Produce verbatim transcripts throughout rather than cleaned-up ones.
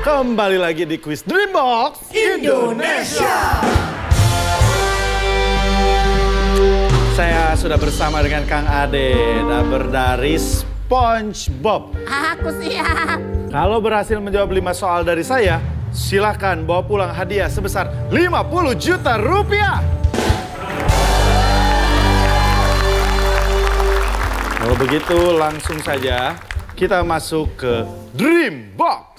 Kembali lagi di Quiz Dreambox Indonesia. Saya sudah bersama dengan Kang Ade, daber dari SpongeBob. Aku siap. Kalau berhasil menjawab lima soal dari saya, silakan bawa pulang hadiah sebesar lima puluh juta rupiah. Kalau begitu langsung saja kita masuk ke Dreambox.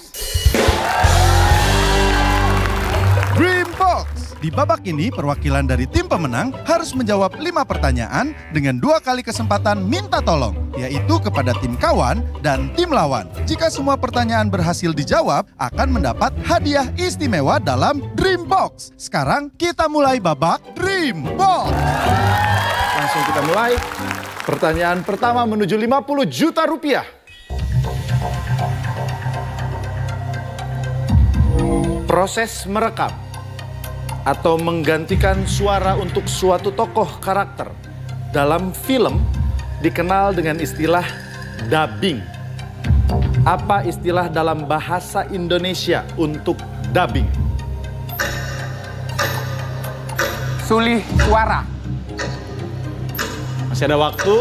Dreambox. Di babak ini perwakilan dari tim pemenang harus menjawab lima pertanyaan dengan dua kali kesempatan minta tolong, yaitu kepada tim kawan dan tim lawan. Jika semua pertanyaan berhasil dijawab, akan mendapat hadiah istimewa dalam Dreambox. Sekarang kita mulai babak Dreambox. Langsung kita mulai. Pertanyaan pertama menuju lima puluh juta rupiah. Proses merekam atau menggantikan suara untuk suatu tokoh karakter dalam film dikenal dengan istilah dubbing. Apa istilah dalam bahasa Indonesia untuk dubbing? Sulih suara. Masih ada waktu.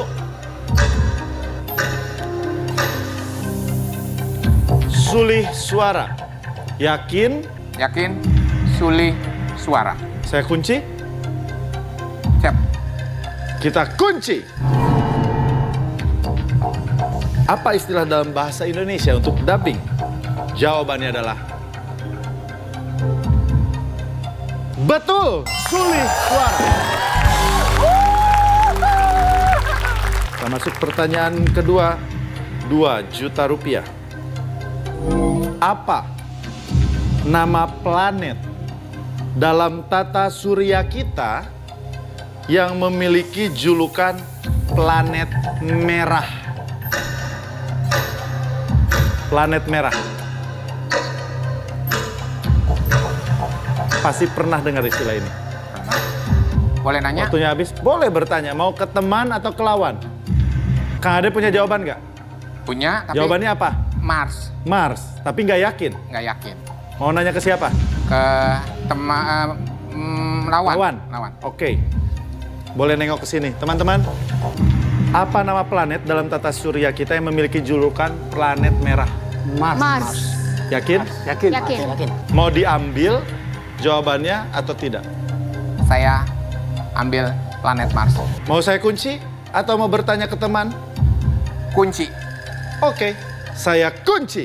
Sulih suara. Yakin? Yakin? Sulih suara. Saya kunci? Siap. Kita kunci. Apa istilah dalam bahasa Indonesia untuk dubbing? Jawabannya adalah betul, sulih suara. Kita masuk pertanyaan kedua, dua juta rupiah. Apa nama planet dalam tata surya kita yang memiliki julukan planet merah? Planet merah. Pasti pernah dengar istilah ini. Boleh nanya? Waktunya habis. Boleh bertanya. Mau ke teman atau ke lawan? Kang Ade punya jawaban nggak? Punya, tapi Jawabannya apa? Mars. Mars. Tapi nggak yakin. Nggak yakin. Mau nanya ke siapa? Ke teman mm, lawan. Lawan. Lawan. Oke. Boleh nengok ke sini. Teman-teman, apa nama planet dalam tata surya kita yang memiliki julukan planet merah? Mars. Mars. Yakin? Yakin. Yakin. Yakin. Mau diambil jawabannya atau tidak? Saya ambil planet Mars. Mau saya kunci atau mau bertanya ke teman? Kunci. Oke, saya kunci.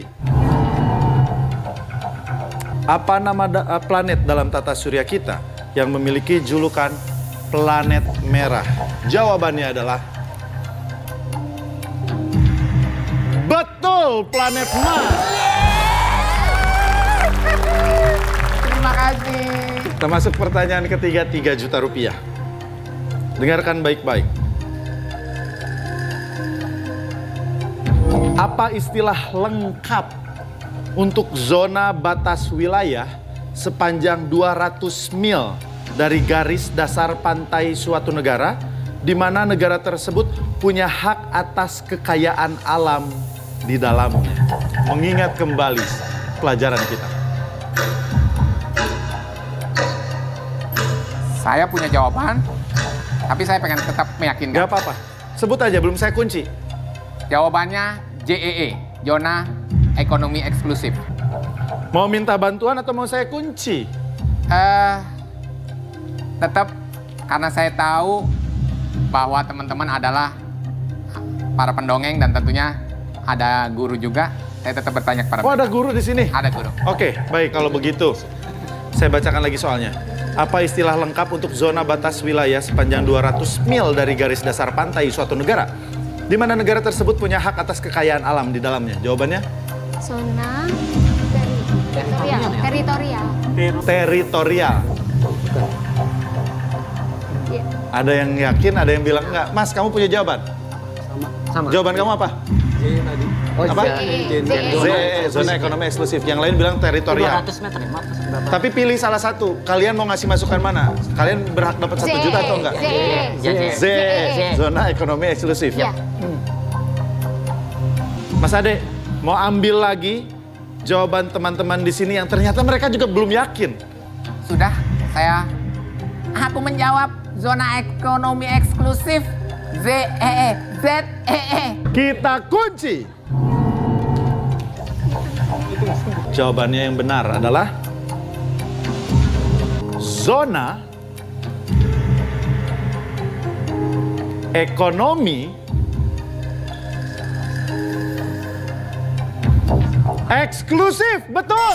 Apa nama da planet dalam tata surya kita yang memiliki julukan planet merah? Jawabannya adalah betul, planet Mars. Terima kasih. Kita masuk pertanyaan ketiga, tiga juta rupiah. Dengarkan baik-baik. Apa istilah lengkap untuk zona batas wilayah sepanjang dua ratus mil dari garis dasar pantai suatu negara, di mana negara tersebut punya hak atas kekayaan alam di dalamnya? Mengingat kembali pelajaran kita. Saya punya jawaban, tapi saya pengen tetap meyakinkan. Gak apa-apa, sebut aja, belum saya kunci. Jawabannya J E E, zona ekonomi eksklusif. Mau minta bantuan atau mau saya kunci? Eh, tetap karena saya tahu bahwa teman-teman adalah para pendongeng dan tentunya ada guru juga, saya tetap bertanya kepada Oh, ada guru di sini? Ada guru. Oke, baik, kalau begitu saya bacakan lagi soalnya. Apa istilah lengkap untuk zona batas wilayah sepanjang dua ratus mil dari garis dasar pantai suatu negara, di mana negara tersebut punya hak atas kekayaan alam di dalamnya? Jawabannya? Zona teritorial. Teritorial. Teritorial. Ya. Ada yang yakin, ada yang bilang enggak. Mas, kamu punya jawaban? Sama. Jawaban kamu apa? J tadi. Oh, apa? Z E. Z E, zona ekonomi eksklusif. Yang lain bilang teritorial. dua ratus meter ya, maaf. Berapa? Tapi pilih salah satu. Kalian mau ngasih masukan mana? Kalian berhak dapat satu juta atau enggak? Z E. Z E, zona ekonomi eksklusif. Ya. Mas Ade, mau ambil lagi jawaban teman-teman di sini yang ternyata mereka juga belum yakin? Sudah, saya aku menjawab zona ekonomi eksklusif Z E E Z E E. Kita kunci. Jawabannya yang benar adalah zona ekonomi eksklusif. Betul.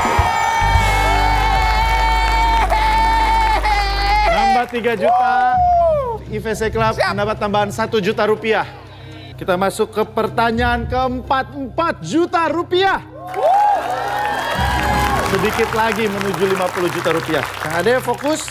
Nambah tiga juta. I V C Club mendapat tambahan satu juta rupiah. Kita masuk ke pertanyaan keempat, empat juta rupiah. Sedikit lagi menuju lima puluh juta rupiah. Kang Ade fokus.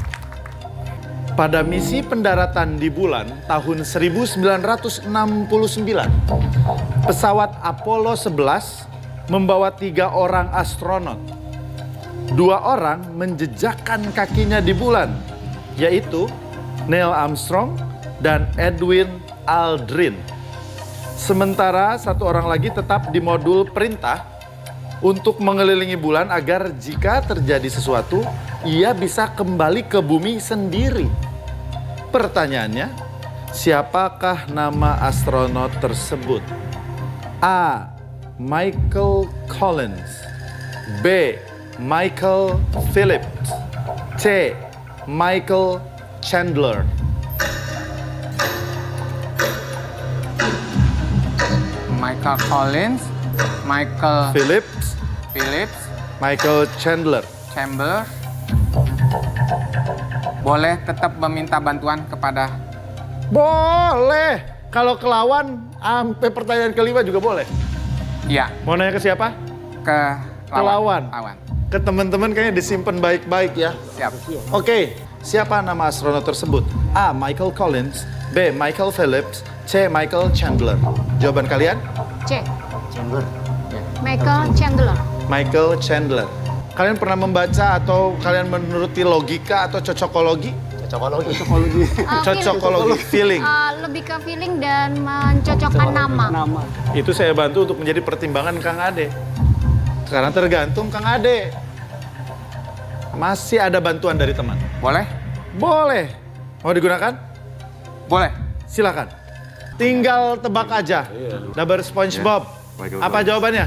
Pada misi pendaratan di bulan tahun seribu sembilan ratus enam puluh sembilan, pesawat Apollo sebelas membawa tiga orang astronot. Dua orang menjejakkan kakinya di bulan, yaitu Neil Armstrong dan Edwin Aldrin. Sementara satu orang lagi tetap di modul perintah untuk mengelilingi bulan agar jika terjadi sesuatu, ia bisa kembali ke bumi sendiri. Pertanyaannya, siapakah nama astronot tersebut? A. Michael Collins. B. Michael Phillips. C. Michael Chandler. Michael Collins, Michael Phillips, Phillips, Michael Chandler. Chamber. Boleh tetap meminta bantuan kepada... Boleh. Kalau kelawan, sampai pertanyaan kelima juga boleh. Iya, Mau nanya ke siapa? ke Ke lawan. lawan. Ke teman-teman kayaknya disimpan baik-baik ya. Siap. Oke, siapa nama astronot tersebut? A. Michael Collins. B. Michael Phillips. C. Michael Chandler. Jawaban kalian? C. Chamber. Ya. Michael Chandler. Michael Chandler. Kalian pernah membaca atau kalian menuruti logika atau cocokologi? Cocokologi. Uh, Cocokologi, feeling. Uh, lebih ke feeling dan mencocokkan nama. Nama. Itu saya bantu untuk menjadi pertimbangan Kang Ade. Sekarang tergantung Kang Ade. Masih ada bantuan dari teman. Boleh? Boleh. Mau digunakan? Boleh. Silakan. Tinggal tebak aja. Dabar SpongeBob. Apa jawabannya?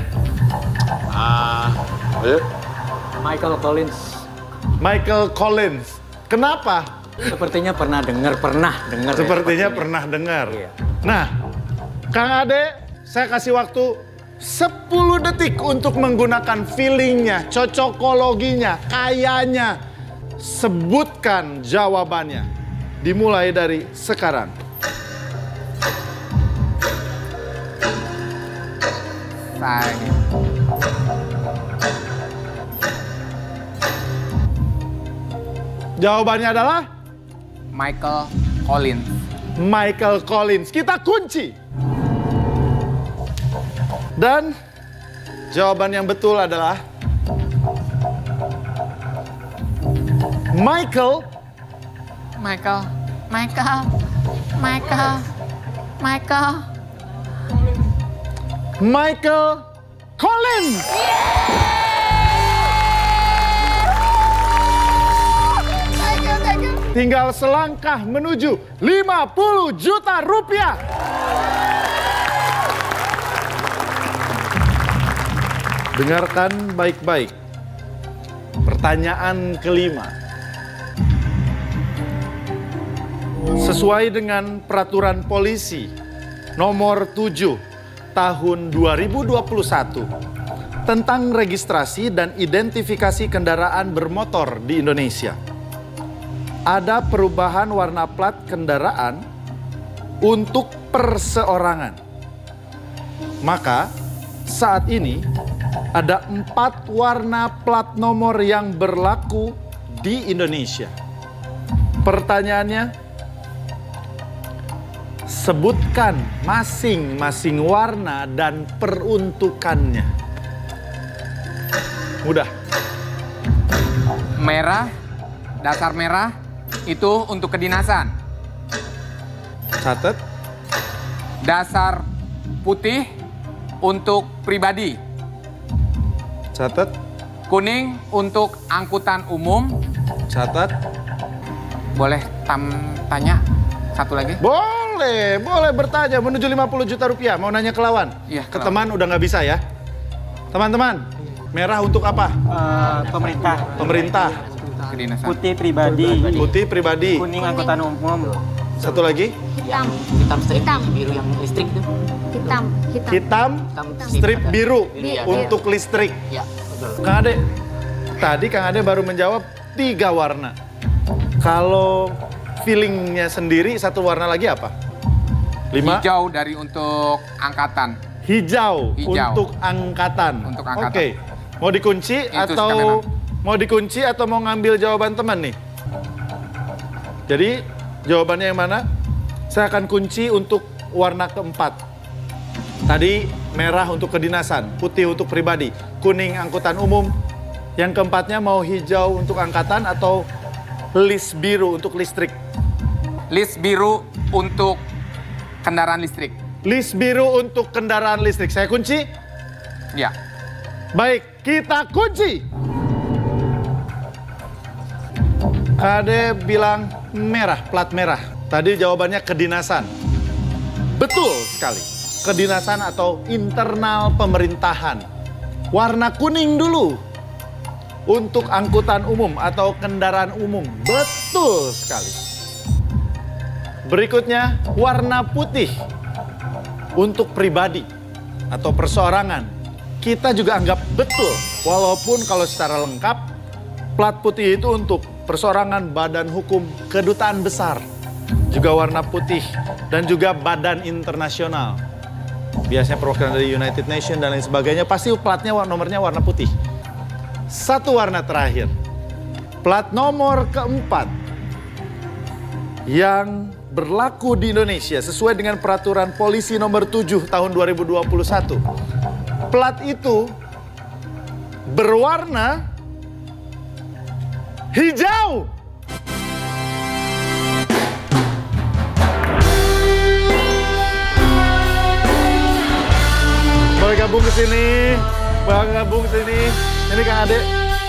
Michael Collins. Michael Collins. Kenapa? Sepertinya pernah dengar, pernah dengar. Sepertinya ya, pernah dengar. Iya. Nah, Kang Ade, saya kasih waktu sepuluh detik untuk menggunakan feelingnya, cocokologinya, kayanya. Sebutkan jawabannya. Dimulai dari sekarang. Saya. Jawabannya adalah Michael Collins. Michael Collins. Kita kunci. Dan jawaban yang betul adalah Michael Michael. Michael. Michael. Michael. Michael Collins. Tinggal selangkah menuju lima puluh juta rupiah. Dengarkan baik-baik. Pertanyaan kelima. Sesuai dengan peraturan polisi nomor tujuh tahun dua ribu dua puluh satu tentang registrasi dan identifikasi kendaraan bermotor di Indonesia. Ada perubahan warna plat kendaraan untuk perseorangan. Maka saat ini ada empat warna plat nomor yang berlaku di Indonesia. Pertanyaannya, sebutkan masing-masing warna dan peruntukannya. Mudah. Merah, dasar merah itu untuk kedinasan. Catat. Dasar putih untuk pribadi. Catat. Kuning untuk angkutan umum. Catat. Boleh tam tanya satu lagi? Boleh, boleh bertanya menuju lima puluh juta rupiah. Mau nanya ke lawan? Iya, Ke ke teman udah nggak bisa ya. Teman-teman, merah untuk apa? Eh, pemerintah. Pemerintah. Kedinasan. Putih pribadi. Putih pribadi. Kuning angkutan umum. Satu lagi. Hitam. Hitam strip Hitam. biru yang listrik itu. Hitam. Hitam. Hitam, Hitam strip biru Biru. untuk listrik. Ya, betul. Kang Ade, tadi Kang Ade baru menjawab tiga warna. Kalau feelingnya sendiri satu warna lagi apa? Lima. Hijau dari untuk angkatan. Hijau, Hijau. untuk angkatan. Untuk angkatan. Oke, mau dikunci Itu atau kamera. mau dikunci atau mau ngambil jawaban teman nih? Jadi jawabannya yang mana? Saya akan kunci untuk warna keempat. Tadi merah untuk kedinasan, putih untuk pribadi, kuning angkutan umum. Yang keempatnya mau hijau untuk angkatan atau list biru untuk listrik? List biru untuk kendaraan listrik. List biru untuk kendaraan listrik. Saya kunci? Ya. Baik, kita kunci. Kade bilang merah, plat merah. Tadi jawabannya kedinasan. Betul sekali. Kedinasan atau internal pemerintahan. Warna kuning dulu. Untuk angkutan umum atau kendaraan umum. Betul sekali. Berikutnya, warna putih. Untuk pribadi atau perseorangan. Kita juga anggap betul. Walaupun kalau secara lengkap, plat putih itu untuk perseorangan, badan hukum, kedutaan besar. Juga warna putih dan juga badan internasional. Biasanya perwakilan dari United Nations dan lain sebagainya. Pasti platnya, nomornya warna putih. Satu warna terakhir. Plat nomor keempat. Yang berlaku di Indonesia sesuai dengan peraturan polisi nomor tujuh tahun dua ribu dua puluh satu. Plat itu berwarna hijau. Boleh gabung ke sini, boleh gabung ke sini. Ini Kang Ade.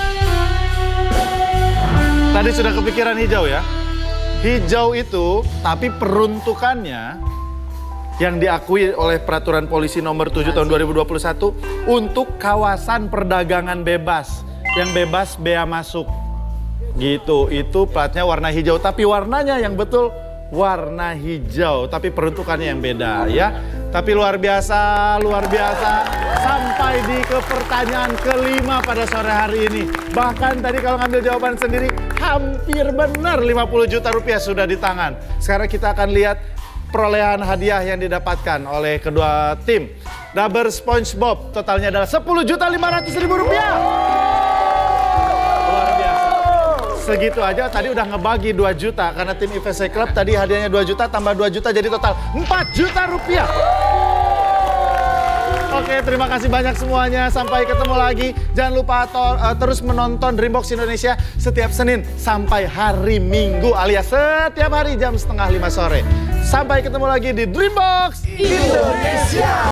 Tadi sudah kepikiran hijau ya. Hijau itu, tapi peruntukannya yang diakui oleh peraturan polisi nomor tujuh tahun dua ribu dua puluh satu untuk kawasan perdagangan bebas. Yang bebas bea masuk. Gitu, itu platnya warna hijau. Tapi warnanya yang betul warna hijau. Tapi peruntukannya yang beda ya. Tapi luar biasa, luar biasa. Sampai di ke pertanyaan kelima pada sore hari ini. Bahkan tadi kalau ngambil jawaban sendiri, hampir benar lima puluh juta rupiah sudah di tangan. Sekarang kita akan lihat perolehan hadiah yang didapatkan oleh kedua tim. Daber SpongeBob totalnya adalah sepuluh juta lima ratus ribu rupiah. Luar biasa. Segitu aja tadi udah ngebagi dua juta. Karena tim I V C Club tadi hadiahnya dua juta tambah dua juta jadi total empat juta rupiah. Oke, terima kasih banyak semuanya. Sampai ketemu lagi. Jangan lupa to, uh, terus menonton Dreambox Indonesia setiap Senin sampai hari Minggu alias setiap hari jam setengah lima sore. Sampai ketemu lagi di Dreambox Indonesia.